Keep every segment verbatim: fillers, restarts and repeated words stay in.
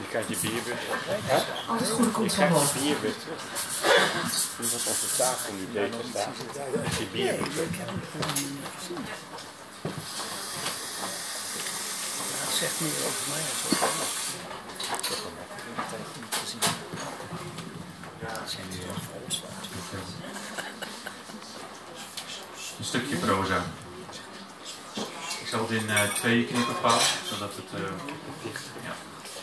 krijgt je bier weer terug. Al het goede komt van Je krijgt boven. je bier weer terug. Nu was onze tafel nu beter staan. Is je bier weer terug. Het zegt meer over mij als over mij. Ik heb hem ook een tijd niet gezien. Dat zijn nu heel vol. Een stukje proza. Ik zal het in uh, twee knippen vouwen, zodat het... Uh, ja.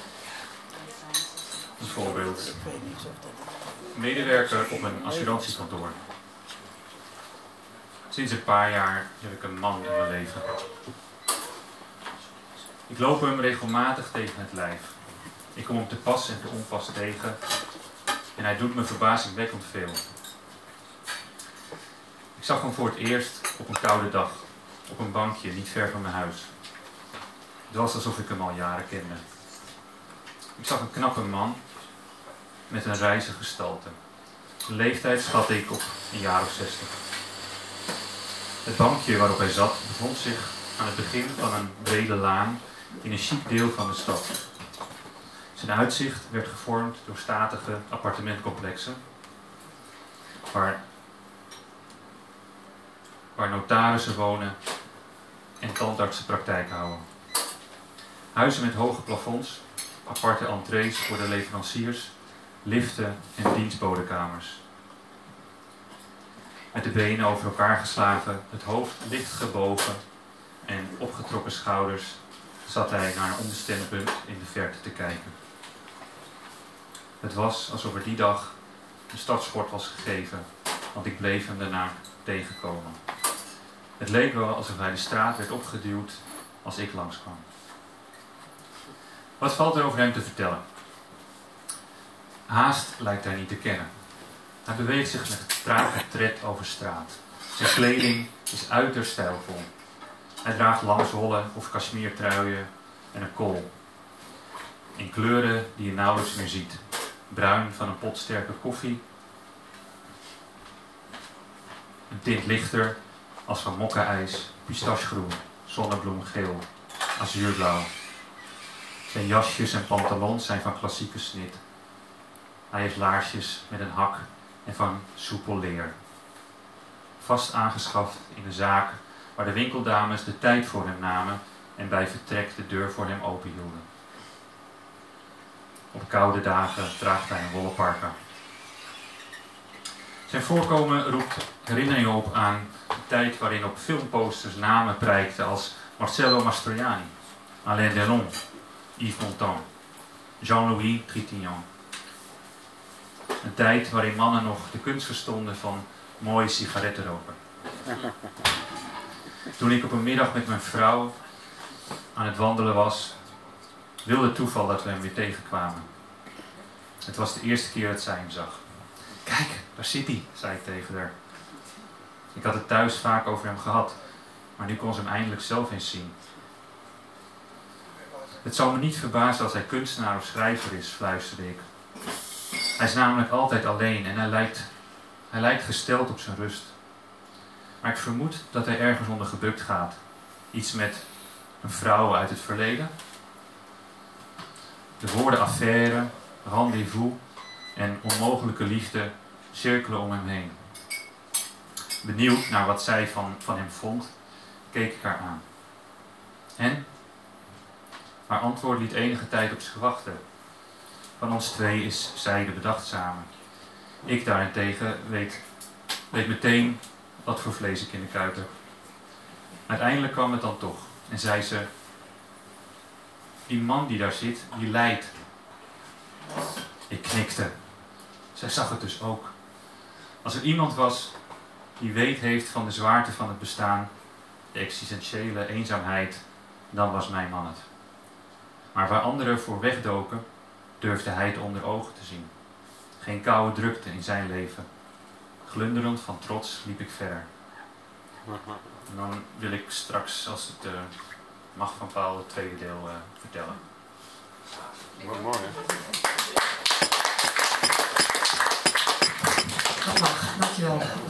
Een voorbeeld. Medewerker op een assurantiekantoor. Sinds een paar jaar heb ik een man in mijn leven. Ik loop hem regelmatig tegen het lijf. Ik kom hem te pas en te onpas tegen. En hij doet me verbazingwekkend veel. Ik zag hem voor het eerst op een koude dag. Op een bankje, niet ver van mijn huis. Het was alsof ik hem al jaren kende. Ik zag een knappe man met een rijze gestalte. Zijn leeftijd schatte ik op een jaar of zestig. Het bankje waarop hij zat bevond zich aan het begin van een brede laan in een chic deel van de stad. Zijn uitzicht werd gevormd door statige appartementcomplexen waar, waar notarissen wonen en tandartsen praktijk houden. Huizen met hoge plafonds, aparte entrees voor de leveranciers, liften en dienstbodenkamers. Met de benen over elkaar geslagen, het hoofd licht gebogen en opgetrokken schouders zat hij naar een onbestemd punt in de verte te kijken. Het was alsof er die dag een stadsschort was gegeven, want ik bleef hem daarna tegenkomen. Het leek wel alsof hij de straat werd opgeduwd als ik langskwam. Wat valt er over hem te vertellen? Haast lijkt hij niet te kennen. Hij beweegt zich met trage tred over straat. Zijn kleding is uiterst stijlvol. Hij draagt langswolle of kashmirtruien en een kool. In kleuren die je nauwelijks meer ziet. Bruin van een pot sterke koffie. Een tint lichter als van mokka-ijs, pistachegroen, zonnebloemgeel, azuurblauw. Zijn jasjes en pantalons zijn van klassieke snit. Hij heeft laarsjes met een hak en van soepel leer. Vast aangeschaft in een zaak waar de winkeldames de tijd voor hem namen en bij vertrek de deur voor hem openhielden. Op koude dagen draagt hij een wollen parka. Zijn voorkomen roept herinneringen op aan de tijd waarin op filmposters namen prijkten als Marcello Mastroianni, Alain Delon, Yves Montand, Jean-Louis Trintignant. Een tijd waarin mannen nog de kunst verstonden van mooie sigaretten roken. Toen ik op een middag met mijn vrouw aan het wandelen was, wilde het toeval dat we hem weer tegenkwamen. Het was de eerste keer dat zij hem zag. Kijk, daar zit hij, zei ik tegen haar. Ik had het thuis vaak over hem gehad, maar nu kon ze hem eindelijk zelf eens zien. Het zal me niet verbazen als hij kunstenaar of schrijver is, fluisterde ik. Hij is namelijk altijd alleen en hij lijkt, hij lijkt gesteld op zijn rust. Maar ik vermoed dat hij ergens onder gebukt gaat. Iets met een vrouw uit het verleden. De woorden affaire, rendezvous en onmogelijke liefde cirkelen om hem heen. Benieuwd naar wat zij van, van hem vond, keek ik haar aan. En? Haar antwoord liet enige tijd op zich wachten. Van ons twee is zij de bedachtzame. Ik daarentegen weet, weet meteen wat voor vlees ik in de kuip heb. Uiteindelijk kwam het dan toch en zei ze: die man die daar zit, die lijdt. Ik knikte. Zij zag het dus ook. Als er iemand was die weet heeft van de zwaarte van het bestaan, de existentiële eenzaamheid, dan was mijn man het. Maar waar anderen voor wegdoken, durfde hij het onder ogen te zien. Geen koude drukte in zijn leven. Glunderend van trots liep ik verder. En dan wil ik straks, als het uh, mag van Paul, het tweede deel uh, vertellen. Mooi, mooi hè? Dat mag, dankjewel.